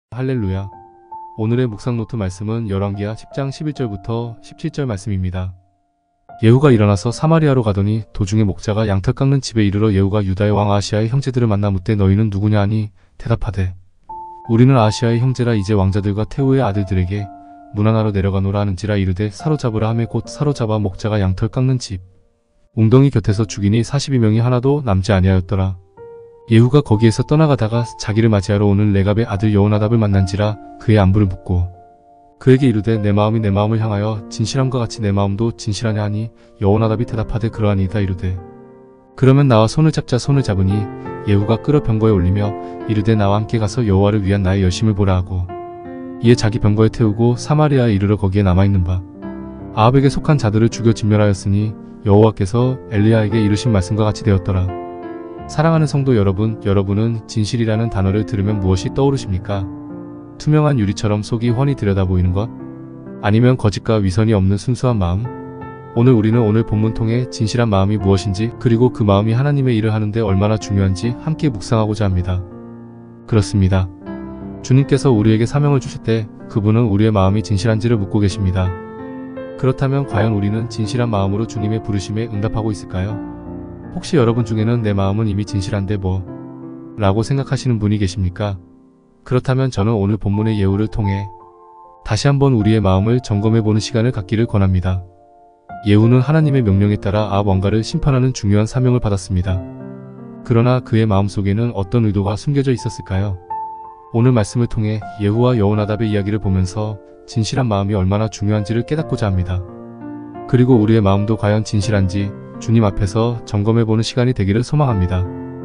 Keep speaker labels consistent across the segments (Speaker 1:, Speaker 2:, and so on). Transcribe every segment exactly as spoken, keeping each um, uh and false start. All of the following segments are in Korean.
Speaker 1: 할렐루야. 오늘의 묵상 노트 말씀은 열왕기하 십 장 십일 절부터 십칠 절 말씀입니다. 예후가 일어나서 사마리아로 가더니 도중에 목자가 양털 깎는 집에 이르러 예후가 유다의 왕 아하시아의 형제들을 만나 묻되 너희는 누구냐 하니 대답하되 우리는 아하시아의 형제라. 이제 왕자들과 태후의 아들들에게 문하나로 내려가노라 하는지라. 이르되 사로잡으라 하매 곧 사로잡아 목자가 양털 깎는 집 웅덩이 곁에서 죽이니 사십이 명이 하나도 남지 아니하였더라. 예후가 거기에서 떠나가다가 자기를 맞이하러 오는 레갑의 아들 여호나답을 만난지라. 그의 안부를 묻고 그에게 이르되 내 마음이 내 마음을 향하여 진실함과 같이 내 마음도 진실하냐 하니 여호나답이 대답하되 그러하니이다. 이르되 그러면 나와 손을 잡자. 손을 잡으니 예후가 끌어 병거에 올리며 이르되 나와 함께 가서 여호와를 위한 나의 열심을 보라 하고 이에 자기 병거에 태우고 사마리아에 이르러 거기에 남아있는 바 아합에게 속한 자들을 죽여 진멸하였으니 여호와께서 엘리야에게 이르신 말씀과 같이 되었더라. 사랑하는 성도 여러분, 여러분은 진실이라는 단어를 들으면 무엇이 떠오르십니까? 투명한 유리처럼 속이 훤히 들여다보이는 것? 아니면 거짓과 위선이 없는 순수한 마음? 오늘 우리는 오늘 본문 통해 진실한 마음이 무엇인지, 그리고 그 마음이 하나님의 일을 하는데 얼마나 중요한지 함께 묵상하고자 합니다. 그렇습니다. 주님께서 우리에게 사명을 주실 때 그분은 우리의 마음이 진실한지를 묻고 계십니다. 그렇다면 과연 우리는 진실한 마음으로 주님의 부르심에 응답하고 있을까요? 혹시 여러분 중에는 내 마음은 이미 진실한데 뭐? 라고 생각하시는 분이 계십니까? 그렇다면 저는 오늘 본문의 예후를 통해 다시 한번 우리의 마음을 점검해보는 시간을 갖기를 권합니다. 예후는 하나님의 명령에 따라 아합 왕가를 심판하는 중요한 사명을 받았습니다. 그러나 그의 마음속에는 어떤 의도가 숨겨져 있었을까요? 오늘 말씀을 통해 예후와 여호나답의 이야기를 보면서 진실한 마음이 얼마나 중요한지를 깨닫고자 합니다. 그리고 우리의 마음도 과연 진실한지 주님 앞에서 점검해보는 시간이 되기를 소망합니다.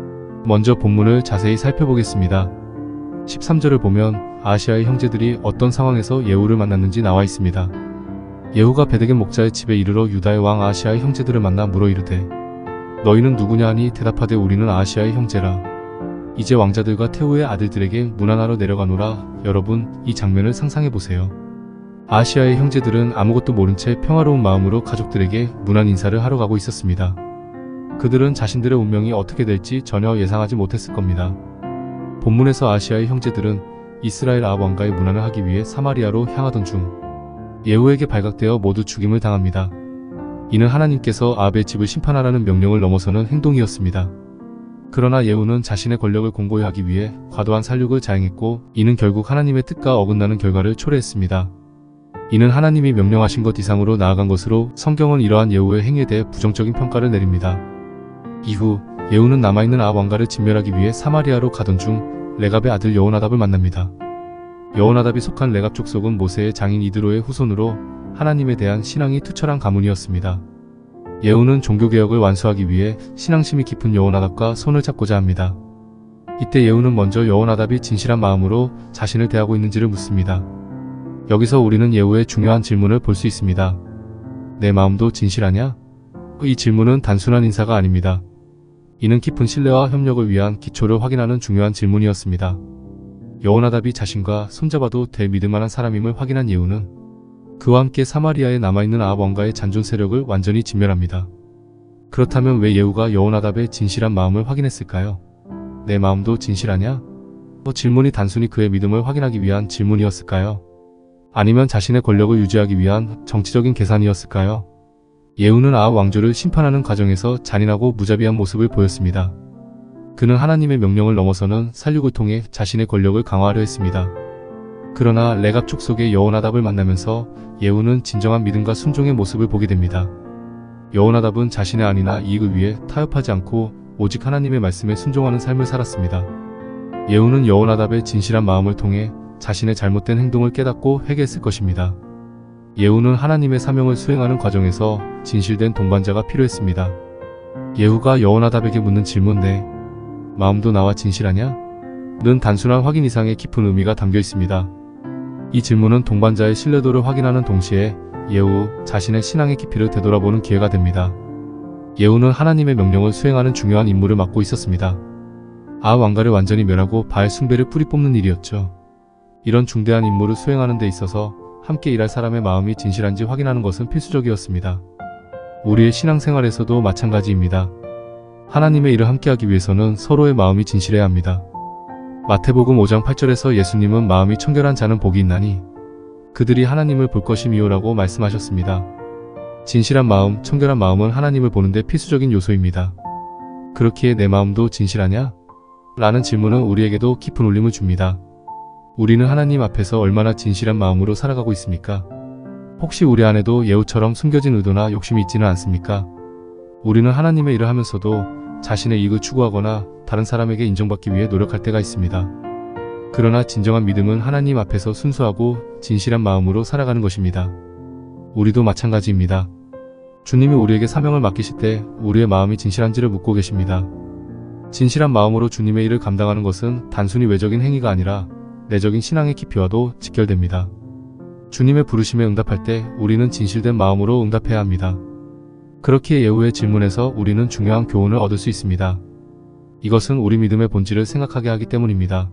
Speaker 1: 먼저 본문을 자세히 살펴보겠습니다. 십삼 절을 보면 아하시아의 형제들이 어떤 상황에서 예후를 만났는지 나와 있습니다. 예후가 베데겜 목자의 집에 이르러 유다의 왕 아하시아의 형제들을 만나 물어 이르되 너희는 누구냐 하니 대답하되 우리는 아하시아의 형제라. 이제 왕자들과 태후의 아들들에게 문하나로 내려가노라. 여러분, 이 장면을 상상해보세요. 아하시아의 형제들은 아무것도 모른 채 평화로운 마음으로 가족들에게 문안 인사를 하러 가고 있었습니다. 그들은 자신들의 운명이 어떻게 될지 전혀 예상하지 못했을 겁니다. 본문에서 아하시아의 형제들은 이스라엘 아합 왕가의 문안을 하기 위해 사마리아로 향하던 중 예후에게 발각되어 모두 죽임을 당합니다. 이는 하나님께서 아합의 집을 심판하라는 명령을 넘어서는 행동이었습니다. 그러나 예후는 자신의 권력을 공고히 하기 위해 과도한 살육을 자행했고 이는 결국 하나님의 뜻과 어긋나는 결과를 초래했습니다. 이는 하나님이 명령하신 것 이상으로 나아간 것으로 성경은 이러한 예후의 행위에 대해 부정적인 평가를 내립니다. 이후 예후는 남아있는 아합 왕가를 진멸하기 위해 사마리아로 가던 중 레갑의 아들 여호나답을 만납니다. 여호나답이 속한 레갑 족속은 모세의 장인 이드로의 후손으로 하나님에 대한 신앙이 투철한 가문이었습니다. 예후는 종교개혁을 완수하기 위해 신앙심이 깊은 여호나답과 손을 잡고자 합니다. 이때 예후는 먼저 여호나답이 진실한 마음으로 자신을 대하고 있는지를 묻습니다. 여기서 우리는 예후의 중요한 질문을 볼 수 있습니다. 내 마음도 진실하냐? 이 질문은 단순한 인사가 아닙니다. 이는 깊은 신뢰와 협력을 위한 기초를 확인하는 중요한 질문이었습니다. 여호나답이 자신과 손잡아도 될 믿을만한 사람임을 확인한 예후는 그와 함께 사마리아에 남아있는 아합 왕가의 잔존 세력을 완전히 진멸합니다. 그렇다면 왜 예후가 여호나답의 진실한 마음을 확인했을까요? 내 마음도 진실하냐? 뭐 질문이 단순히 그의 믿음을 확인하기 위한 질문이었을까요? 아니면 자신의 권력을 유지하기 위한 정치적인 계산이었을까요? 예후는 아합 왕조를 심판하는 과정에서 잔인하고 무자비한 모습을 보였습니다. 그는 하나님의 명령을 넘어서는 살육을 통해 자신의 권력을 강화하려 했습니다. 그러나 레갑 족속의 여호나답을 만나면서 예후는 진정한 믿음과 순종의 모습을 보게 됩니다. 여호나답은 자신의 안위나 이익을 위해 타협하지 않고 오직 하나님의 말씀에 순종하는 삶을 살았습니다. 예후는 여호나답의 진실한 마음을 통해 자신의 잘못된 행동을 깨닫고 회개했을 것입니다. 예후는 하나님의 사명을 수행하는 과정에서 진실된 동반자가 필요했습니다. 예후가 여호나답에게 묻는 질문 내 마음도 나와 진실하냐? 는 단순한 확인 이상의 깊은 의미가 담겨 있습니다. 이 질문은 동반자의 신뢰도를 확인하는 동시에 예후 자신의 신앙의 깊이를 되돌아보는 기회가 됩니다. 예후는 하나님의 명령을 수행하는 중요한 임무를 맡고 있었습니다. 아합 왕가를 완전히 멸하고 바알 숭배를 뿌리 뽑는 일이었죠. 이런 중대한 임무를 수행하는 데 있어서 함께 일할 사람의 마음이 진실한지 확인하는 것은 필수적이었습니다. 우리의 신앙생활에서도 마찬가지입니다. 하나님의 일을 함께하기 위해서는 서로의 마음이 진실해야 합니다. 마태복음 오 장 팔 절에서 예수님은 마음이 청결한 자는 복이 있나니 그들이 하나님을 볼 것임이요라고 말씀하셨습니다. 진실한 마음, 청결한 마음은 하나님을 보는데 필수적인 요소입니다. 그렇기에 내 마음도 진실하냐? 라는 질문은 우리에게도 깊은 울림을 줍니다. 우리는 하나님 앞에서 얼마나 진실한 마음으로 살아가고 있습니까? 혹시 우리 안에도 예후처럼 숨겨진 의도나 욕심이 있지는 않습니까? 우리는 하나님의 일을 하면서도 자신의 이익을 추구하거나 다른 사람에게 인정받기 위해 노력할 때가 있습니다. 그러나 진정한 믿음은 하나님 앞에서 순수하고 진실한 마음으로 살아가는 것입니다. 우리도 마찬가지입니다. 주님이 우리에게 사명을 맡기실 때 우리의 마음이 진실한지를 묻고 계십니다. 진실한 마음으로 주님의 일을 감당하는 것은 단순히 외적인 행위가 아니라 내적인 신앙의 깊이와도 직결됩니다. 주님의 부르심에 응답할 때 우리는 진실된 마음으로 응답해야 합니다. 그렇기에 예후의 질문에서 우리는 중요한 교훈을 얻을 수 있습니다. 이것은 우리 믿음의 본질을 생각하게 하기 때문입니다.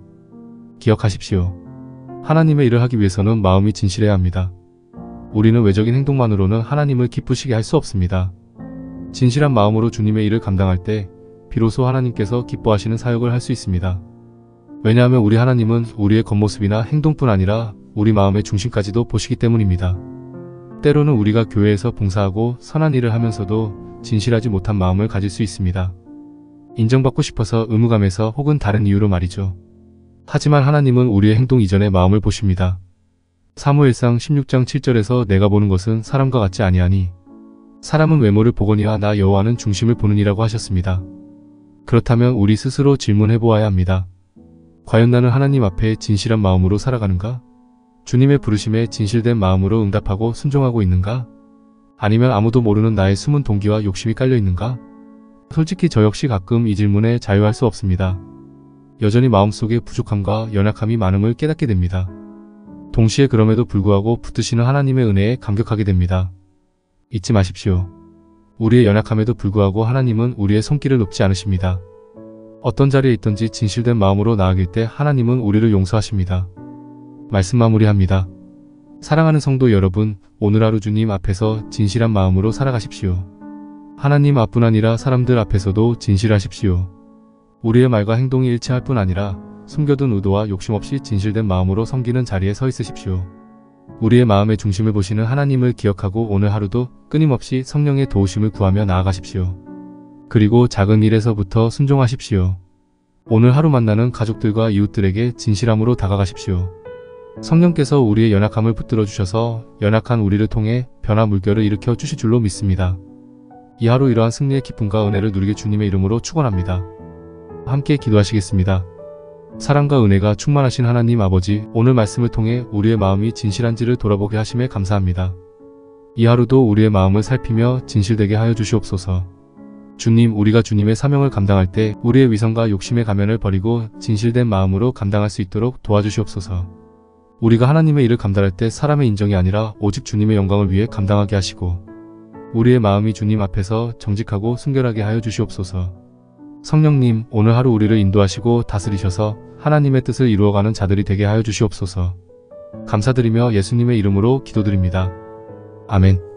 Speaker 1: 기억하십시오. 하나님의 일을 하기 위해서는 마음이 진실해야 합니다. 우리는 외적인 행동만으로는 하나님을 기쁘시게 할 수 없습니다. 진실한 마음으로 주님의 일을 감당할 때 비로소 하나님께서 기뻐하시는 사역을 할 수 있습니다. 왜냐하면 우리 하나님은 우리의 겉모습이나 행동뿐 아니라 우리 마음의 중심까지도 보시기 때문입니다. 때로는 우리가 교회에서 봉사하고 선한 일을 하면서도 진실하지 못한 마음을 가질 수 있습니다. 인정받고 싶어서 의무감에서 혹은 다른 이유로 말이죠. 하지만 하나님은 우리의 행동 이전의 마음을 보십니다. 사무엘상 십육 장 칠 절에서 내가 보는 것은 사람과 같지 아니하니 사람은 외모를 보거니와 나 여호와는 중심을 보느니라고 하셨습니다. 그렇다면 우리 스스로 질문해 보아야 합니다. 과연 나는 하나님 앞에 진실한 마음으로 살아가는가? 주님의 부르심에 진실된 마음으로 응답하고 순종하고 있는가? 아니면 아무도 모르는 나의 숨은 동기와 욕심이 깔려 있는가? 솔직히 저 역시 가끔 이 질문에 자유할 수 없습니다. 여전히 마음속에 부족함과 연약함이 많음을 깨닫게 됩니다. 동시에 그럼에도 불구하고 붙드시는 하나님의 은혜에 감격하게 됩니다. 잊지 마십시오. 우리의 연약함에도 불구하고 하나님은 우리의 손길을 놓지 않으십니다. 어떤 자리에 있든지 진실된 마음으로 나아갈 때 하나님은 우리를 용서하십니다. 말씀 마무리합니다. 사랑하는 성도 여러분, 오늘 하루 주님 앞에서 진실한 마음으로 살아가십시오. 하나님 앞뿐 아니라 사람들 앞에서도 진실하십시오. 우리의 말과 행동이 일치할 뿐 아니라 숨겨둔 의도와 욕심 없이 진실된 마음으로 섬기는 자리에 서 있으십시오. 우리의 마음의 중심을 보시는 하나님을 기억하고 오늘 하루도 끊임없이 성령의 도우심을 구하며 나아가십시오. 그리고 작은 일에서부터 순종하십시오. 오늘 하루 만나는 가족들과 이웃들에게 진실함으로 다가가십시오. 성령께서 우리의 연약함을 붙들어 주셔서 연약한 우리를 통해 변화 물결을 일으켜 주실 줄로 믿습니다. 이 하루 이러한 승리의 기쁨과 은혜를 누리게 주님의 이름으로 축원합니다. 함께 기도하시겠습니다. 사랑과 은혜가 충만하신 하나님 아버지, 오늘 말씀을 통해 우리의 마음이 진실한지를 돌아보게 하심에 감사합니다. 이 하루도 우리의 마음을 살피며 진실되게 하여 주시옵소서. 주님, 우리가 주님의 사명을 감당할 때 우리의 위선과 욕심의 가면을 버리고 진실된 마음으로 감당할 수 있도록 도와주시옵소서. 우리가 하나님의 일을 감당할 때 사람의 인정이 아니라 오직 주님의 영광을 위해 감당하게 하시고 우리의 마음이 주님 앞에서 정직하고 순결하게 하여 주시옵소서. 성령님, 오늘 하루 우리를 인도하시고 다스리셔서 하나님의 뜻을 이루어가는 자들이 되게 하여 주시옵소서. 감사드리며 예수님의 이름으로 기도드립니다. 아멘.